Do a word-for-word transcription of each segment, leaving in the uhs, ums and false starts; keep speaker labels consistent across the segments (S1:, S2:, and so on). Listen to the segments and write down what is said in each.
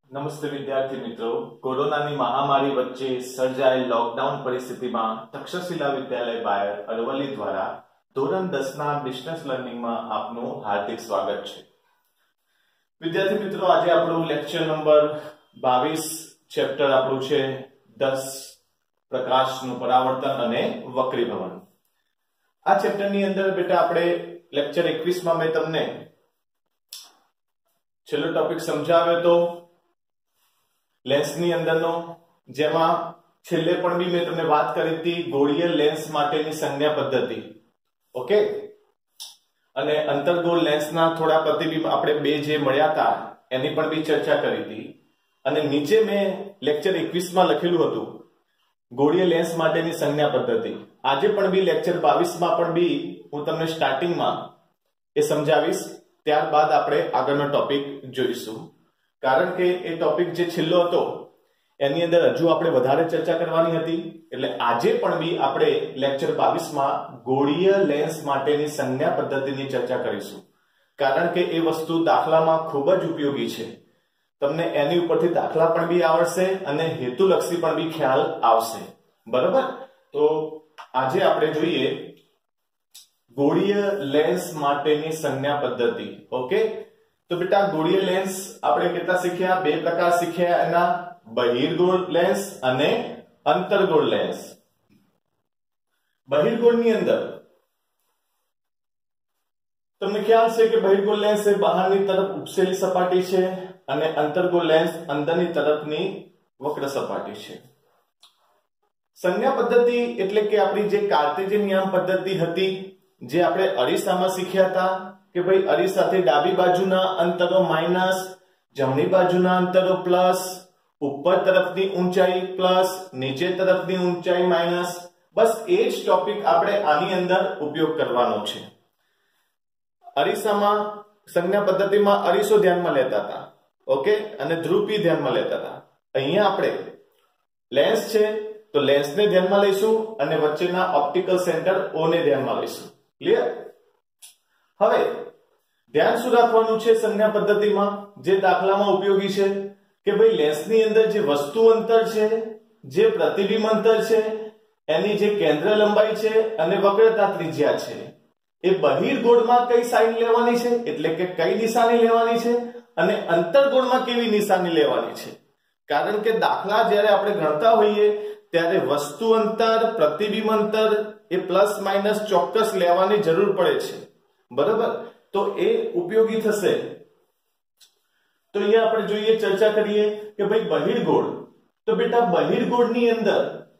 S1: નમસ્તે વિદ્યાર્થી મિત્રો, કોરોનાની મહામારી વચ્ચે સર્જાયેલ લોકડાઉન પરિસ્થિતિમાં તક્ષશિલા વિદ્યાલય બાયડ અરવલ્લી દ્વારા ધોરણ દસ ના ડિસ્ટન્સ લર્નિંગમાં આપનું હાર્દિક સ્વાગત છે. વિદ્યાર્થી મિત્રો, આજે આપણું લેક્ચર નંબર બાવીસ ચેપ્ટર આપણું છે દસ પ્રકાશનું પરાવર્તન અને વક્રીભવન. આ ચેપ્ટરની અંદર બેટા આપણે લેક્ચર એકવીસ માં મેં તમને છેલ્લો ટોપિક સમજાવ્યો તો લેન્સની અંદરનો, જેમાં છેલ્લે પણ બી મેં તમને વાત કરી હતી ગોળીય લેન્સ માટેની સંજ્ઞા પદ્ધતિ. ઓકે, અને અંતર્ગોળ લેન્સના થોડા પ્રતિબિંબ આપણે બે જે મળ્યા હતા એની પણ બી ચર્ચા કરી હતી. અને નીચે મેં લેક્ચર એકવીસ માં લખેલું હતું ગોળીય લેન્સ માટેની સંજ્ઞા પદ્ધતિ. આજે પણ બી લેક્ચર બાવીસ માં પણ બી હું તમને સ્ટાર્ટિંગમાં એ સમજાવીશ. ત્યારબાદ આપણે આગળનો ટોપિક જોઈશું, કારણ કે એ ટોપિક જે છેલ્લો હતો એની અંદર હજુ આપણે વધારે ચર્ચા કરવાની હતી. એટલે આજે પણ બી આપણે લેક્ચર બાવીસ માં ગોળીય લેન્સ માટેની સંજ્ઞા પદ્ધતિની ચર્ચા કરીશું, કારણ કે એ વસ્તુ દાખલામાં ખૂબ જ ઉપયોગી છે. તમને એની ઉપરથી દાખલા પણ બી આવડશે અને હેતુલક્ષી પણ બી ખ્યાલ આવશે. બરાબર? તો આજે આપણે જોઈએ ગોળીય લેન્સ માટેની સંજ્ઞા પદ્ધતિ. ઓકે, તો બેટા ગોળીય લેન્સ આપણે કેટલા શીખ્યા? બે પ્રકાર શીખ્યા એના, બહિર્ગોળ લેન્સ અને અંતર્ગોળ લેન્સ. બહિર્ગોળની અંદર તમને ખ્યાલ છે કે બહિર્ગોળ લેન્સ એ બહારની તરફ ઉપસેલી સપાટી છે અને અંતર્ગોળ લેન્સ અંદરની તરફની વક્ર સપાટી છે. સંજ્ઞા પદ્ધતિ એટલે કે આપણી જે કાર્ટેશિયન નિયમ પદ્ધતિ હતી, જે આપણે અરીસામાં શીખ્યા હતા કે ભાઈ અરીસાથી ડાબી બાજુના અંતરો માઇનસ, જમણી બાજુના અંતરો પ્લસ, ઉપર તરફની ઊંચાઈ પ્લસ, નીચે તરફની ઊંચાઈ માઇનસ. બસ એ જ ટોપિક આપણે આની અંદર ઉપયોગ કરવાનો છે. અરીસામાં સંજ્ઞા પદ્ધતિમાં અરીસો ધ્યાનમાં લેતા હતા, ઓકે, અને ધ્રુવી ધ્યાનમાં લેતા હતા. અહીંયા આપણે લેન્સ છે તો લેન્સને ધ્યાનમાં લઈશું અને વચ્ચેના ઓપ્ટિકલ સેન્ટર ઓ ને ધ્યાનમાં લઈશું. ક્લિયર? હવે ધ્યાન શું રાખવાનું છે સંજ્ઞા પદ્ધતિમાં જે દાખલામાં ઉપયોગી છે કે ભાઈ લેન્સની અંદર જે વસ્તુ અંતર છે, જે પ્રતિબિંબ અંતર છે, એની જે કેન્દ્ર લંબાઈ છે અને વક્રતા ત્રિજ્યા છે, એ બહિર્ગોળમાં કઈ સાઈન લેવાની છે, એટલે કે કઈ નિશાની લેવાની છે, અને અંતર્ગોળમાં કેવી નિશાની લેવાની છે. કારણ કે દાખલા જ્યારે આપણે ગણતા હોઈએ ત્યારે વસ્તુ અંતર, પ્રતિબિંબ અંતર એ પ્લસ માઇનસ ચોક્કસ લેવાની જરૂર પડે છે. બરાબર? તો એ ઉપયોગી થશે. તો અહીંયા આપણે જોઈએ, ચર્ચા કરીએ કે ભાઈ બહિર્ગોળ. તો બેટા બહિર્ગોળની અંદર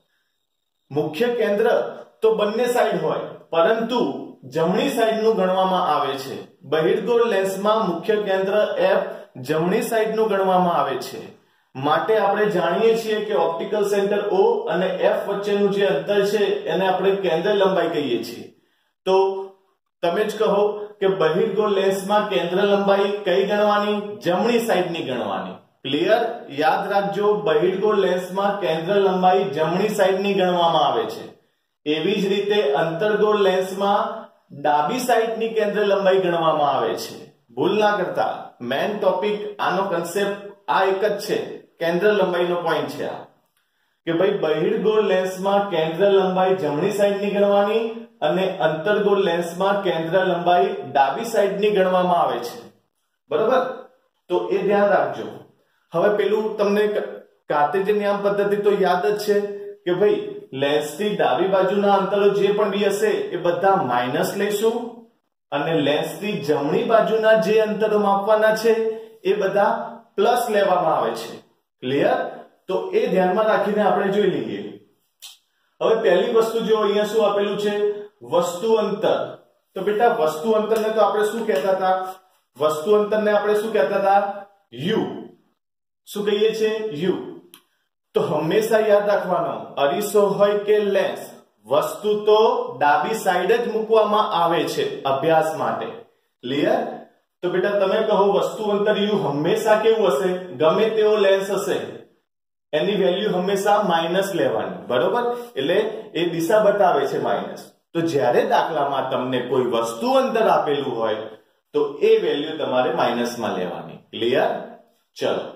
S1: મુખ્ય કેન્દ્ર તો બંને સાઈડ હોય, પરંતુ જમણી સાઈડનું ગણવામાં આવે છે. બહિર્ગોળ લેન્સમાં મુખ્ય કેન્દ્ર F જમણી સાઈડનું ગણવામાં આવે છે. માટે આપણે જાણીએ છીએ કે ઓપ્ટિકલ સેન્ટર O અને F વચ્ચેનું જે અંતર છે એને આપણે કેન્દ્ર લંબાઈ કહીએ છીએ. તો તમે જ કહો કે બહિર્ગોળ લેન્સમાં કેન્દ્ર લંબાઈ કઈ ગણવાની? જમણી સાઈડની ગણવાની. ક્લિયર? યાદ રાખજો, બહિર્ગોળ લેન્સમાં કેન્દ્ર લંબાઈ જમણી સાઈડની ગણવામાં આવે છે. એવી જ રીતે અંતર્ગોળ લેન્સમાં ડાબી સાઈડની કેન્દ્ર લંબાઈ ગણવામાં આવે છે. ભૂલ ના કરતા, મેઇન ટોપિક આનો કન્સેપ્ટ આ એક જ છે. કેન્દ્ર લંબાઈનો પોઈન્ટ છે આ કે ભાઈ બહિર્ગોળ લેન્સમાં કેન્દ્ર લંબાઈ જમણી સાઈડની ગણવાની અને અંતર્ગોળ લેન્સમાં કેન્દ્ર લંબાઈ ડાબી સાઈડની ગણવામાં આવે છે. બરાબર? તો એ ધ્યાન રાખજો. હવે પેલું તમને કાર્ટેશિયન નિયમ પદ્ધતિ તો યાદ જ છે કે ભાઈ લેન્સથી ડાબી બાજુના અંતરો જે પણ બી હશે એ બધા માઇનસ લઈશું અને લેન્સથી જમણી બાજુના જે અંતરો માપવાના છે એ બધા પ્લસ લેવામાં આવે છે. ક્લિયર? તો એ ધ્યાનમાં રાખીને આપણે જોઈ લઈએ. હવે પહેલી વસ્તુ જો અહીંયા શું આપેલું છે? વસ્તુ અંતર. તો બેટા વસ્તુ અંતરને તો આપણે શું કહેતા હતા? વસ્તુ અંતરને આપણે શું કહેતા હતા? U. શું કહીએ છીએ? U. તો હંમેશા યાદ રાખવાનું, અરીસો હોય કે લેન્સ, વસ્તુ તો ડાબી સાઈડ જ મૂકવામાં આવે છે અભ્યાસ માટે. ક્લિયર? તો બેટા તમે કહો વસ્તુ અંતર U હંમેશા કેવું હશે? ગમે તેવો લેન્સ હશે એની વેલ્યુ હંમેશા માઇનસ લેવાની. બરોબર? એટલે એ દિશા બતાવે છે માઇનસ. તો જ્યારે દાખલામાં તમને કોઈ વસ્તુ અંતર આપેલું હોય તો એ વેલ્યુ તમારે માઇનસમાં લેવાની. ક્લિયર? ચલો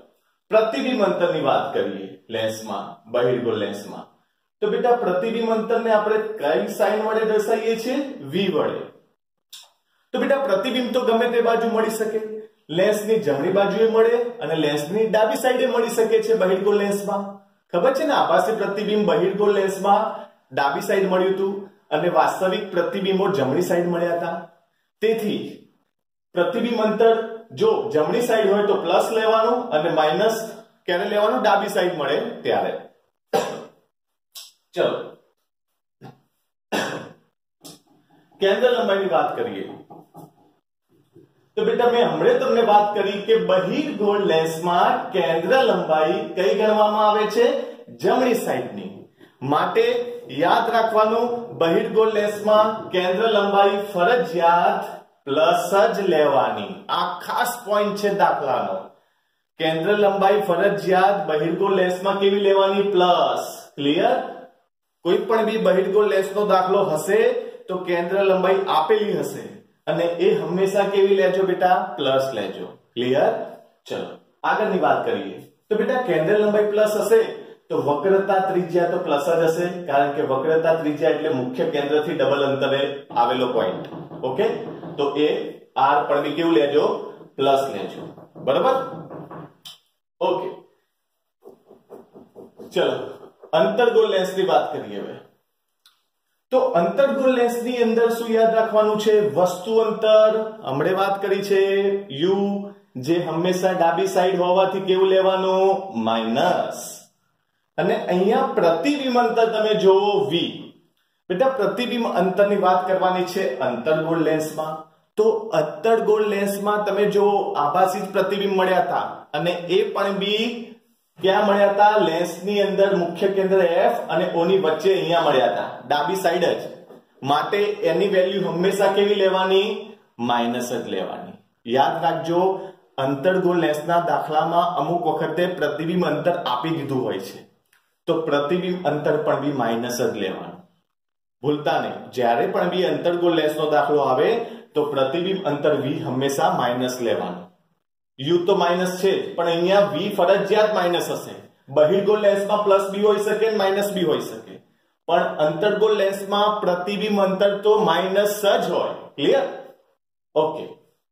S1: પ્રતિબિંબ અંતરની વાત કરીએ લેન્સમાં, બહિર્ગોળ લેન્સમાં, તો બેટા પ્રતિબિંબ અંતરને આપણે કઈ સાઇન વડે દર્શાવીએ છીએ? v વડે. તો બેટા પ્રતિબિંબ તો ગમે તે બાજુ મળી શકે, લેન્સની જમણી બાજુએ મળે અને લેન્સની ડાબી સાઈડે મળી શકે છે બહિર્ગોળ લેન્સમાં. ખબર છે ને, આભાસી પ્રતિબિંબ બહિર્ગોળ લેન્સમાં ડાબી સાઈડ મળ્યું હતું અને વાસ્તવિક પ્રતિબિંબો જમણી સાઈડ મળ્યા હતા. તેથી પ્રતિબિંબ અંતર જો જમણી સાઈડ હોય તો પ્લસ લેવાનું અને માઇનસ ક્યારે લેવાનું? ડાબી સાઈડ મળે ત્યારે. ચલો કેન્દ્ર લંબાઈની વાત કરીએ. તો બેટા મેં હમણાં તમને વાત કરી કે બહિર્ગોળ લેન્સમાં કેન્દ્ર લંબાઈ કઈ ગણવામાં આવે છે? જમણી સાઈડની. માટે યાદ રાખવાનું, બહિર્ગોળ લેન્સમાં કેન્દ્ર લંબાઈ ફરજિયાત પ્લસ જ લેવાની. આ ખાસ પોઈન્ટ છે દાખલાનો. કેન્દ્ર લંબાઈ ફરજિયાત બહિર્ગોળ લેન્સમાં કેવી લેવાની? પ્લસ. ક્લિયર? કોઈ પણ બી બહિર્ગોળ લેન્સનો દાખલો હશે તો કેન્દ્ર લંબાઈ આપેલી હશે અને એ હંમેશા કેવી લેજો બેટા? પ્લસ લેજો. ક્લિયર? ચલો આગળની વાત કરીએ. તો બેટા કેન્દ્ર લંબાઈ પ્લસ હશે તો વક્રતા ત્રિજ્યા તો પ્લસ જ હશે, કારણ કે વક્રતા ત્રિજ્યા એટલે મુખ્ય કેન્દ્રથી ડબલ અંતરે આવેલો પોઈન્ટ. ઓકે, તો એ આર પણ બી કેવું લેજો? પ્લસ લેજો. બરાબર? ઓકે, ચલો અંતર્ગોળ લેન્સની વાત કરીએ હવે. તો અંતર્ગોળ લેન્સની અંદર શું યાદ રાખવાનું છે? વસ્તુ અંતર હમણે વાત કરી છે u, જે હંમેશા ડાબી સાઈડ હોવાથી કેવું લેવાનું? માઇનસ. અને અહીંયા પ્રતિબિંબ અંતર તમે જોવો v. બેટા પ્રતિબિંબ અંતરની વાત કરવાની છે અંતર્ગોળ લેન્સમાં. તો અંતર્ગોળ લેન્સમાં તમે જો આભાસી પ્રતિબિંબ મળ્યા હતા અને એ પણ બી ક્યાં મળ્યા હતા? લેન્સની અંદર મુખ્ય કેન્દ્ર F અને O ની વચ્ચે અહીંયા મળ્યા હતા, ડાબી સાઈડ જ. માટે એની વેલ્યુ હંમેશા કેવી લેવાની? માઇનસ જ લેવાની. યાદ રાખજો, અંતર્ગોળ લેન્સના દાખલામાં અમુક વખતે પ્રતિબિંબ અંતર આપી દીધું હોય છે તો પ્રતિબિંબ અંતર પણ બી માઇનસ જ લેવાનું. ભૂલતા નહીં, જ્યારે પણ બી અંતર્ગોળ લેન્સનો દાખલો આવે તો પ્રતિબિંબ અંતર v હંમેશા માઇનસ લેવાનું. u તો માઇનસ છે જ, પણ અહીંયા v ફરજિયાત માઇનસ હશે. બહિર્ગોળ લેન્સમાં પ્લસ બી હોઈ શકે, માઇનસ બી હોઈ શકે, પણ અંતર્ગોળ લેન્સમાં પ્રતિબિંબ અંતર તો માઇનસ જ હોય. ક્લિયર? ઓકે,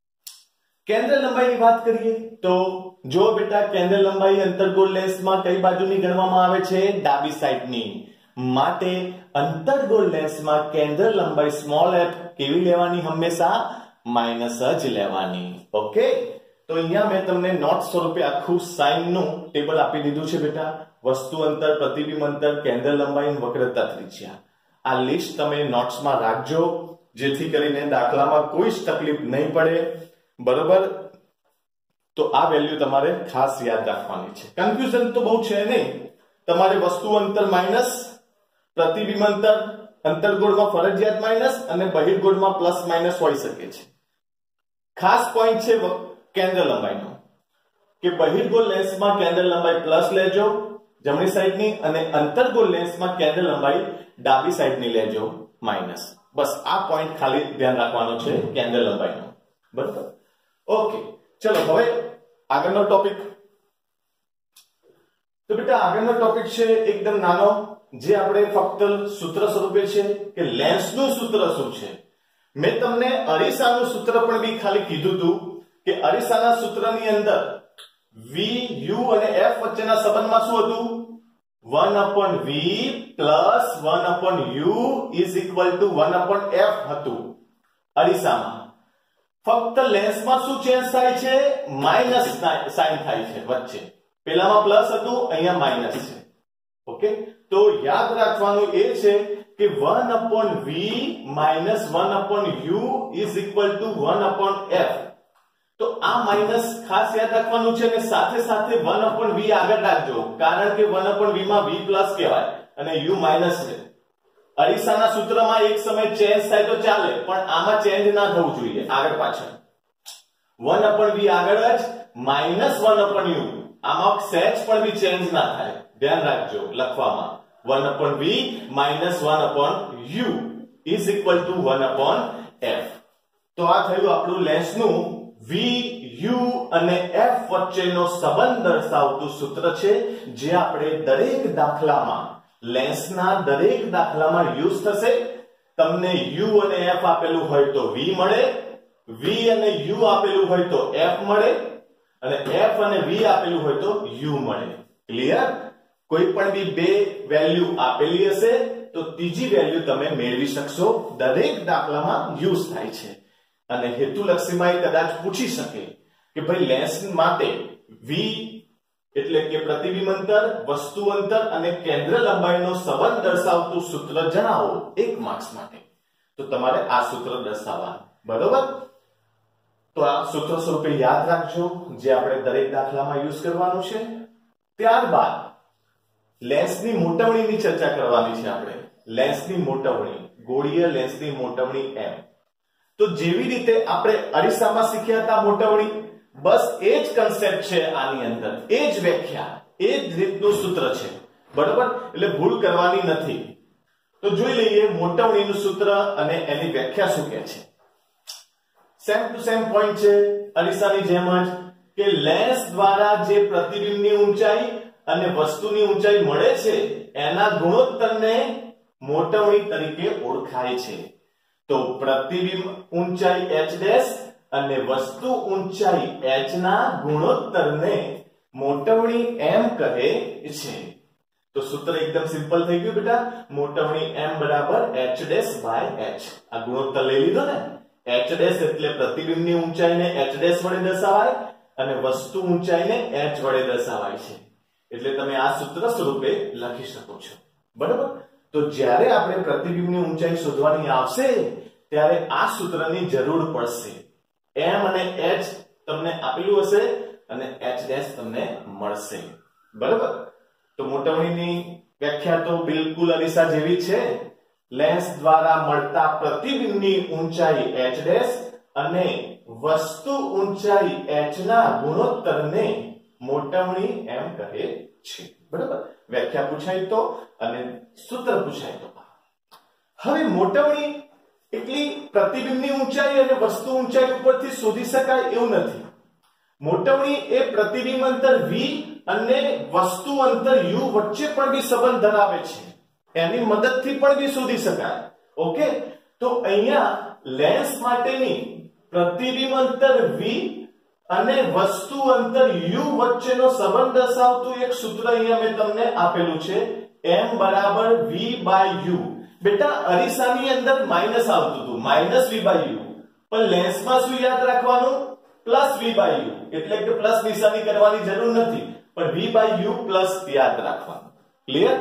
S1: કેન્દ્ર લંબાઈની વાત કરીએ તો જો બેટા કેન્દ્ર લંબાઈ અંતર્ગોળ લેન્સમાં કઈ બાજુની ગણવામાં આવે છે? ડાબી સાઈડની. માટે અંતર્ગોળ લેન્સમાં કેન્દ્ર લંબાઈ સ્મોલ f કેવી લેવાની? હંમેશા માઇનસ જ લેવાની. ઓકે, તો અહીંયા મેં તમને નોટ સ્વરૂપે આખું સાઇન નું ટેબલ આપી દીધું છે બેટા. વસ્તુ અંતર, પ્રતિબિંબ અંતર, કેન્દ્ર લંબાઈ અને વક્રતા ત્રિજ્યા. આ લિસ્ટ તમે નોટ્સમાં રાખજો જેથી કરીને દાખલામાં કોઈ જ તકલીફ નહીં પડે. બરોબર? તો આ વેલ્યુ તમારે ખાસ યાદ રાખવાની છે. કન્ફ્યુઝન તો બહુ છે નહીં. તમારે વસ્તુ અંતર માઇનસ, પ્રતિબિંબ અંતર અંતર્ગોળમાં ફરજિયાત માઇનસ અને બહિર્ગોળમાં પ્લસ માઇનસ હોઈ શકે છે. ખાસ પોઈન્ટ છે કેન્દ્ર લંબાઈનો કે બહિર્ગોળ લેન્સમાં કેન્દ્ર લંબાઈ પ્લસ લેજો જમણી સાઈડની અને અંતર્ગોળ લેન્સમાં કેન્દ્ર લંબાઈ ડાબી સાઈડની લેજો માઇનસ. બસ આ પોઈન્ટ ખાલી ધ્યાન રાખવાનો છે કેન્દ્ર લંબાઈનો. બરાબર? ઓકે, ચલો હવે આગળનો ટોપિક. તો બેટા આગળનો ટોપિક છે એકદમ નાનો, જે આપણે ફક્ત સૂત્ર સ્વરૂપે છે કે લેન્સનું સૂત્ર શું છે. મેં તમને અરીસાનું સૂત્ર પણ બી ખાલી કીધું હતું કે અરીસાના સૂત્રની અંદર v, u અને f વચ્ચેના સંબંધમાં શું હતું? one upon v plus one upon u is equal to one upon f હતું અરીસામાં. ફક્ત લેન્સમાં શું ચેન્જ થાય છે? માઇનસ સાઇન થાય છે વચ્ચે. પેલામાં પ્લસ હતું, અહીંયા માઇનસ છે. ઓકે, તો યાદ રાખવાનું એ છે કે one upon v minus one upon u is equal to one upon f. તો આ માઇનસ ખાસ યાદ રાખવાનું છે અને સાથે સાથે one upon v આગળ રાખજો, કારણ કે one upon v માં v પ્લસ કહેવાય અને u માઇનસ છે. અરીસાના સૂત્રમાં એક સમય ચેન્જ થાય તો ચાલે, પણ આમાં ચેન્જ ના થવું જોઈએ આગળ પાછળ. one upon v આગળ જ minus one upon u, આમાં સેજ પણ બી ચેન્જ ના થાય. ધ્યાન રાખજો લખવામાં. one upon v minus one upon u is equal to one upon f. તો આ થયું આપણું લેન્સનું વી યુ અને એફ વચ્ચેનો સંબંધ દર્શાવતું સૂત્ર છે, જે આપણે દરેક દાખલામાં લેન્સના દરેક દાખલામાં યુઝ થશે. તમને યુ અને એફ આપેલું હોય તો વી મળે, વી અને યુ આપેલું હોય તો એફ મળે, અને એફ અને વી આપેલું હોય તો યુ મળે. ક્લિયર? કોઈ પણ બી બે વેલ્યુ આપેલી હશે તો ત્રીજી વેલ્યુ તમે મેળવી શકશો. દરેક દાખલામાં યુઝ થાય છે. અને હેતુલક્ષીમાં કદાચ પૂછી શકે કે ભાઈ લેન્સ માટે વી એટલે કે પ્રતિબિંબ અંતર, વસ્તુ અંતર અને કેન્દ્ર લંબાઈનો સંબંધ દર્શાવતું સૂત્ર જણાવો એક માર્ક્સ માટે. તો તમારે આ સૂત્ર દર્શાવવાનું. બરોબર? તો આ સૂત્ર સ્વરૂપે યાદ રાખજો, જે આપણે દરેક દાખલામાં યુઝ કરવાનું છે. ત્યારબાદ લેન્સની મોટવણીની ચર્ચા કરવાની છે આપણે. લેન્સની મોટવણી, ગોળીય લેન્સની મોટવણી એમ. તો જેવી રીતે આપણે અરીસામાં શીખ્યા હતા મોટવણી, બસ એ જ કન્સેપ્ટ છે આની અંદર, એ જ વ્યાખ્યા, એ જ રીતનું સૂત્ર છે. બરોબર? એટલે ભૂલ કરવાની નથી. તો જોઈ લઈએ મોટવણીનું સૂત્ર અને એની વ્યાખ્યા શું કહે છે. સેમ ટુ સેમ પોઈન્ટ છે, અરીસાની જેમ જ, કે લેન્સ દ્વારા જે પ્રતિબિંબની ઊંચાઈ અને વસ્તુની ઊંચાઈ મળે છે એના ગુણોત્તરને મોટવણી તરીકે ઓળખાય છે. તો પ્રતિબિંબ ઊંચાઈ h ડેશ અને વસ્તુ ઊંચાઈ h ના ગુણોત્તરને મોટવણી m કહે છે. તો સૂત્ર એકદમ સિમ્પલ થઈ ગયું બેટા. મોટવણી m બરાબર h ડેશ બાય h. આ ગુણોત્તર લઈ લીધો ને. h ડેશ એટલે પ્રતિબિંબની ઊંચાઈને h ડેશ વડે દર્શાવાય અને વસ્તુ ઊંચાઈને h વડે દર્શાવાય છે. એટલે તમે આ સૂત્ર સ્વરૂપે લખી શકો છો. બરાબર? તો જ્યારે આપણે પ્રતિબિંબની ઊંચાઈ શોધવાની આવશે ત્યારે આ સૂત્રની જરૂર પડશે. m અને h તમને આપેલું હશે અને h ડેશ તમને મળશે. બરાબર? તો મોટવણીની વ્યાખ્યા તો બિલકુલ અરીસા જેવી છે. લેન્સ દ્વારા મળતા પ્રતિબિંબની ઊંચાઈ h ડેશ અને વસ્તુ ઊંચાઈ h ના ગુણોત્તરને મોટવણી એમ કહે છે. બરાબર? વ્યાખ્યા પૂછાય તો અને સૂત્ર પૂછાય તો. હવે મોટવણી એટલી પ્રતિબિંબની ઊંચાઈ અને વસ્તુ ઊંચાઈ ઉપરથી શોધી શકાય એવું નથી. મોટવણી એ પ્રતિબિંબ અંતર v અને વસ્તુ અંતર u વચ્ચે પણ બી સંબંધ ધરાવે છે. એની મદદથી પણ બી શોધી શકાય. ઓકે? તો અહીંયા લેન્સ માટેની પ્રતિબિંબ અંતર v અને વસ્તુ અંતર u વચ્ચેનો સંબંધ દર્શાવતું એક સૂત્ર અહીંયા મેં તમને આપેલું છે, m બરાબર v બાય u. બેટા અરીસાની અંદર માઈનસ આવતું હતું, માઈનસ v બાય u, પણ લેન્સમાં શું યાદ રાખવાનું? Plus v by u. એટલે કે પ્લસ નિશાની કરવાની જરૂર નથી, પણ v બાય u પ્લસ યાદ રાખવાનું. ક્લિયર?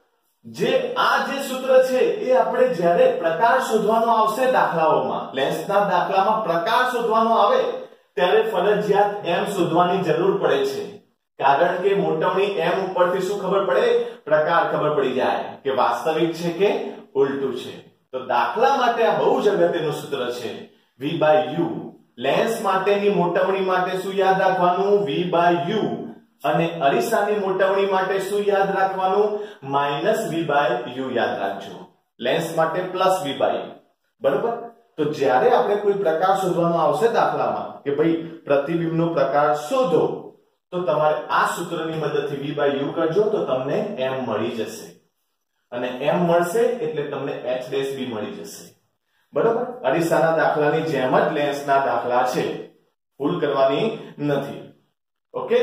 S1: જે આ જે સૂત્ર છે એ આપણે જ્યારે પ્રકાર શોધવાનો આવશે દાખલાઓમાં, લેન્સના દાખલામાં પ્રકાર શોધવાનો આવે ત્યારે ફરજિયાત m શોધવાની જરૂર પડે છે. કારણ કે મોટવણી m ઉપરથી શું ખબર પડે? પ્રકાર ખબર પડી જાય કે વાસ્તવિક છે કે ઉલટું છે. તો દાખલા માટે આ બહુ જ અગત્યનું સૂત્ર છે, v બાય u. લેન્સ માટેની મોટવણી માટે શું યાદ રાખવાનું? v by u. અને અરીસાની મોટવણી માટે શું યાદ રાખવાનું? માઈનસ v બાય u યાદ રાખજો. લેન્સ માટે પ્લસ v બાય u. બરોબર? તો જ્યારે આપણે કોઈ પ્રકાર શોધવાનો આવશે દાખલામાં કે ભાઈ પ્રતિબિંબનો પ્રકાર શોધો, તો તમારે આ સૂત્રની મદદથી v બાય u કરજો તો તમને m મળી જશે. અને m મળશે એટલે તમને h ડેશ બી મળી જશે. બરોબર? અરીસાના દાખલાની જેમ જ લેન્સના દાખલા છે, ભૂલ કરવાની નથી. ઓકે?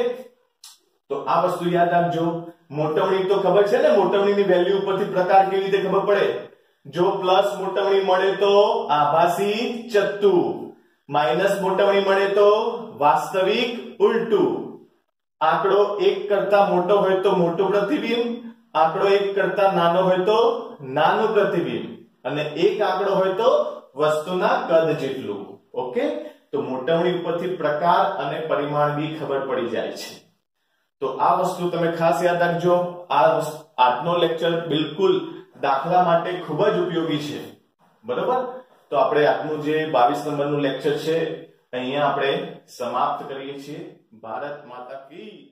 S1: તો આ વસ્તુ યાદ રાખજો. મોટવણી તો ખબર છે ને, મોટવણીની વેલ્યુ ઉપરથી પ્રકાર કેવી રીતે ખબર પડે? જો પ્લસ મોટવણી મળે તો આભાસી ચત્તુ, માઈનસ મોટવણી મળે તો વાસ્તવિક ઉલટું. આંકડો એક કરતા મોટો હોય તો મોટું પ્રતિબિંબ, આંકડો એક કરતા નાનો હોય તો નાનું પ્રતિબિંબ, અને એક આંકડો હોય તો વસ્તુના કદ જેટલું. ઓકે? તો મોટવણી ઉપરથી પ્રકાર અને પરિમાણ બી ખબર પડી જાય છે. તો આ વસ્તુ તમે ખાસ યાદ રાખજો. આ આજનો લેક્ચર બિલકુલ દાખલા માટે ખૂબ જ ઉપયોગી છે. બરોબર? તો આપણે આજનું જે બાવીસ નંબરનું લેક્ચર છે અહીંયા આપણે સમાપ્ત કરીએ છીએ. ભારત માતા કી